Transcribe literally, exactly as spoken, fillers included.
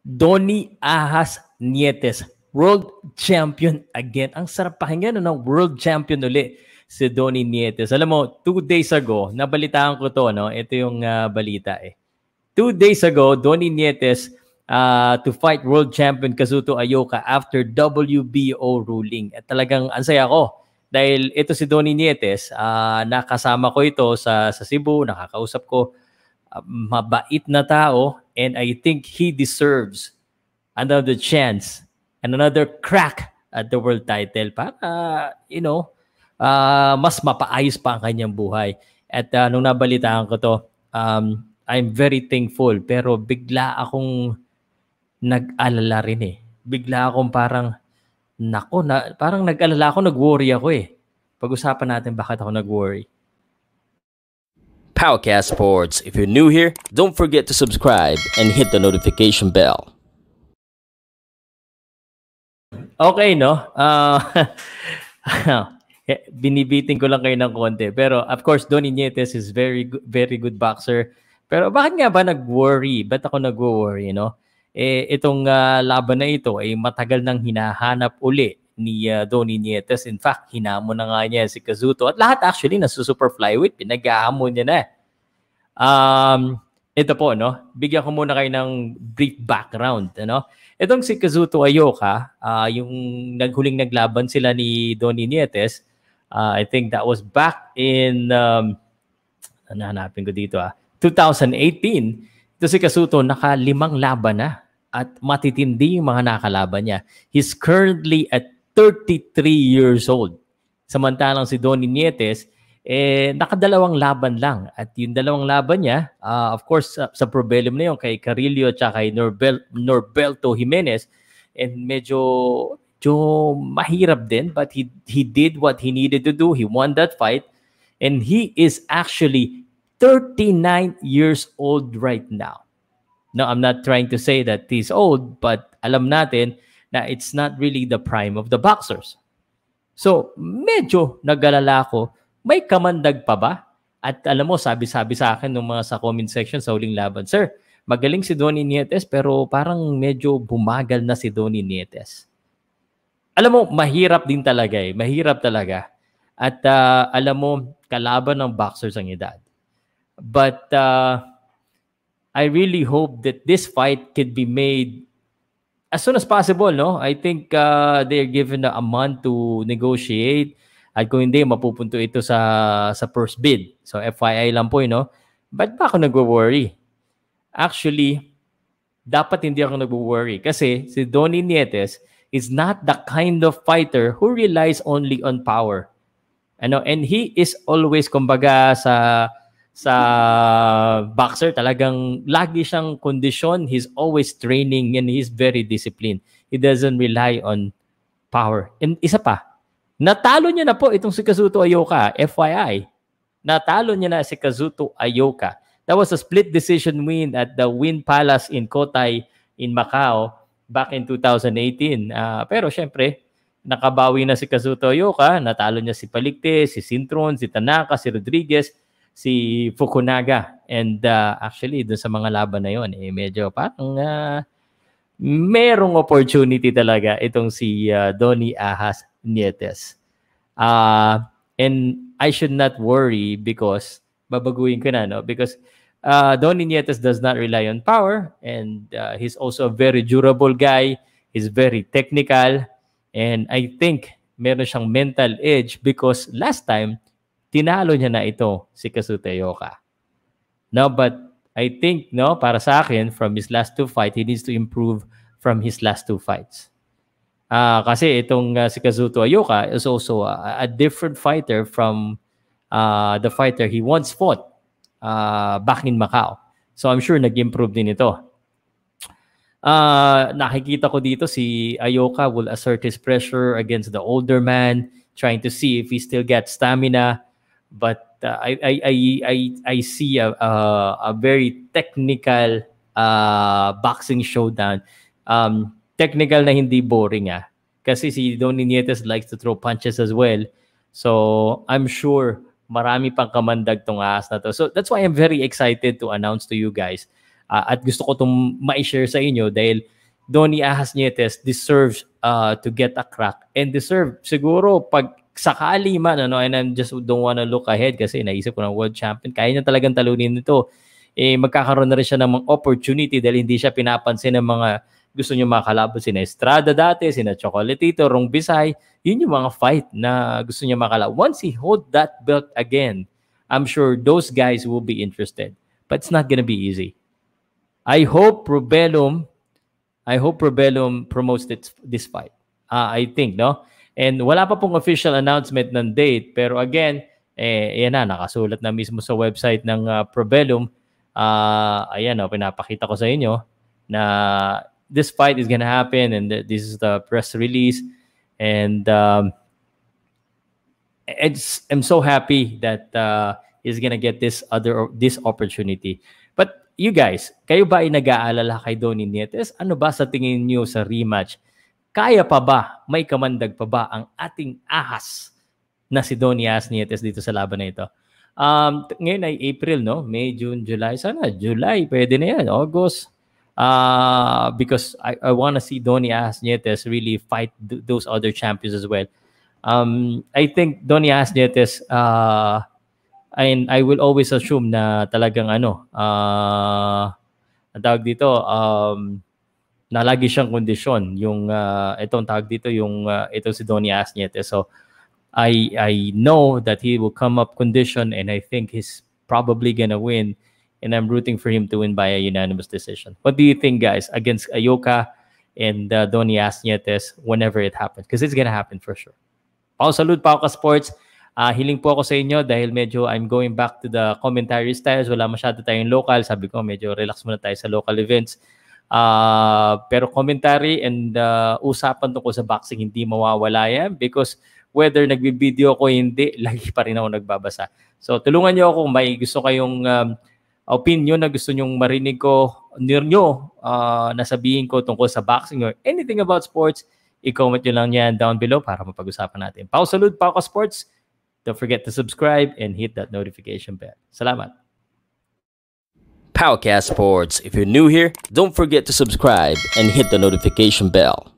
Donnie Ahas Nietes, world champion again. Ang sarap pakinggan no, ng world champion uli si Donnie Nietes. Alam mo, two days ago, nabalitaan ko to, no? Ito yung uh, balita eh. Two days ago, Donnie Nietes uh, to fight world champion Kazuto Ioka after W B O ruling. At talagang ansaya ko dahil ito si Donnie Nietes, uh, nakasama ko ito sa, sa Cebu, nakakausap ko, uh, mabait na tao, and I think he deserves another chance and another crack at the world title para, uh, you know, uh, mas mapaayos pa ang kanyang buhay. At uh, nung nabalitaan ko to, um, I'm very thankful, pero bigla akong nag-alala rin eh. Bigla akong parang, nako, na, parang nag-alala ako, nag-worry ako eh. Pag-usapan natin bakit ako nag-worry. Powcast Sports. If you're new here, don't forget to subscribe and hit the notification bell. Okay, no? Uh, binibiting ko lang kayo ng konti. Pero of course, Donnie Nietes is very very good boxer. Pero bakit nga ba nag-worry? Ba't ako nag-worry, no? Eh, itong uh, laban na ito ay matagal nang hinahanap uli ni uh, Donnie Nietes. In fact, hinamon na nga niya si Kazuto. At lahat actually nasa super flyweight, pinag-aamon niya na. Um, ito po, no? Bigyan ko muna kayo ng brief background, ano? Itong si Kazuto Ioka, uh, yung naghuling naglaban sila ni Donnie Nietes, uh, I think that was back in, um, nahanapin ko dito, ah, twenty eighteen. Ito si Kazuto, nakalimang laban na at matitindi yung mga nakalaban niya. He's currently at thirty-three years old. Samantalang si Donnie Nietes, eh, nakadalawang laban lang. At yung dalawang laban niya, uh, of course, uh, sa Probellum na yun, kay Carillo at kay Norbel, Norberto Jimenez, and medyo, medyo mahirap din, but he, he did what he needed to do. He won that fight, and he is actually thirty-nine years old right now. No, I'm not trying to say that he's old, but alam natin na it's not really the prime of the boxers. So, medyo nag-alala ko, may kamandag pa ba? At alam mo, sabi-sabi sa akin nung mga sa comment section sa huling laban, Sir, magaling si Donnie Nietes pero parang medyo bumagal na si Donnie Nietes. Alam mo, mahirap din talaga eh. Mahirap talaga. At uh, alam mo, kalaban ng boxers ang edad. But uh, I really hope that this fight could be made as soon as possible, no? I think uh, they're given a month to negotiate. At kung hindi, mapupunto ito sa sa first bid. So F Y I lang po, you know. Ba't ba ako nag-worry? Actually, dapat hindi ako nag-worry. Kasi si Donnie Nietes is not the kind of fighter who relies only on power. Ano, and he is always, kumbaga, sa sa boxer, talagang lagi siyang kondisyon. He's always training and he's very disciplined. He doesn't rely on power. And isa pa, natalo niya na po itong si Kazuto Ioka, F Y I. Natalo niya na si Kazuto Ioka. That was a split decision win at the Wynn Palace in Cotai in Macau back in two thousand eighteen. Uh, pero syempre, nakabawi na si Kazuto Ioka. Natalo niya si Palikte, si Sintron, si Tanaka, si Rodriguez, si Fukunaga. And uh, actually, dun sa mga laban na yun, eh, medyo parang uh, merong opportunity talaga itong si uh, Donnie Ahas Nietes. Uh, and I should not worry because babaguhin ko na, no? Because uh, Donnie Nietes does not rely on power, and uh, he's also a very durable guy. He's very technical, and I think meron siyang mental edge because last time, tinalo niya na ito si Kazuto Ioka. No, but I think, no, para sa akin, from his last two fights, he needs to improve from his last two fights. Uh, kasi itong uh, si Kazuto Ioka is also a, a different fighter from uh, the fighter he once fought uh, back in Macau. So I'm sure nag-improve din ito. Uh, nakikita ko dito si Ioka will assert his pressure against the older man, trying to see if he still gets stamina. But uh, I, I, I, I, I see a, a, a very technical uh, boxing showdown. Um, technical na hindi boring ah. Kasi si Donnie Nietes likes to throw punches as well. So I'm sure marami pang kamandag tong ahas na to. So that's why I'm very excited to announce to you guys. Uh, at gusto ko itong ma-share sa inyo dahil Donnie Ahas Nietes deserves uh, to get a crack and deserve siguro pag sakali man ano, and I just don't wanna look ahead kasi naisip ko na world champion, kaya niya talagang talunin nito. Eh, magkakaroon na rin siya ng mga opportunity dahil hindi siya pinapansin ng mga gusto niyo makalaban, sina Estrada dati, sina Chocolatito, Rong Bisay. Yun yung mga fight na gusto niya makalaban. Once he hold that belt again, I'm sure those guys will be interested. But it's not gonna be easy. I hope Rubellum, I hope Rubellum promotes this, this fight. Uh, I think, no? And wala pa pong official announcement ng date. Pero again, eh, yan na, nakasulat na mismo sa website ng uh, Probellum. Uh, ayan, oh, pinapakita ko sa inyo na this fight is gonna happen and this is the press release. And um, it's, I'm so happy that uh, he's gonna get this other this opportunity. But you guys, kayo ba ay nag-aalala kay Donnie Nietes? Ano ba sa tingin niyo sa rematch? Kaya pa ba, may kamandag pa ba ang ating ahas na si Donnie Ahas Nietes dito sa laban na ito? Um, ngayon ay April, no? May, June, July. Sana July, pwede na yan. August. Uh, because I, I want to see Donnie Ahas Nietes really fight th- those other champions as well. Um, I think Donnie Ahas Nietes, uh, and I will always assume na talagang ano, uh, ang tawag dito, um, na lagi siyang kondisyon yung uh, itong tawag dito yung uh, ito si Donnie Ahas Nietes. So I I know that he will come up condition and I think he's probably gonna win and I'm rooting for him to win by a unanimous decision. What do you think, guys, against Ioka and uh, Donnie Ahas Nietes whenever it happens? Because it's gonna happen for sure. Pao salud, Powcast Sports. Uh, hiling po ako sa inyo dahil medyo I'm going back to the commentary styles. Wala masyado tayong local. Sabi ko medyo relax muna tayo sa local events. Uh, pero commentary and uh, usapan tungkol sa boxing hindi mawawala yan because whether nagbibideo ko hindi, lagi pa rin ako nagbabasa. So tulungan niyo ako kung may gusto kayong um, opinion na gusto nyong marinig ko nyo uh, nasabihin ko tungkol sa boxing or anything about sports, i-comment nyo lang yan down below para mapag-usapan natin. Pao salud, Powcast Sports. Don't forget to subscribe and hit that notification bell. Salamat. Powcast Sports. If you're new here, don't forget to subscribe and hit the notification bell.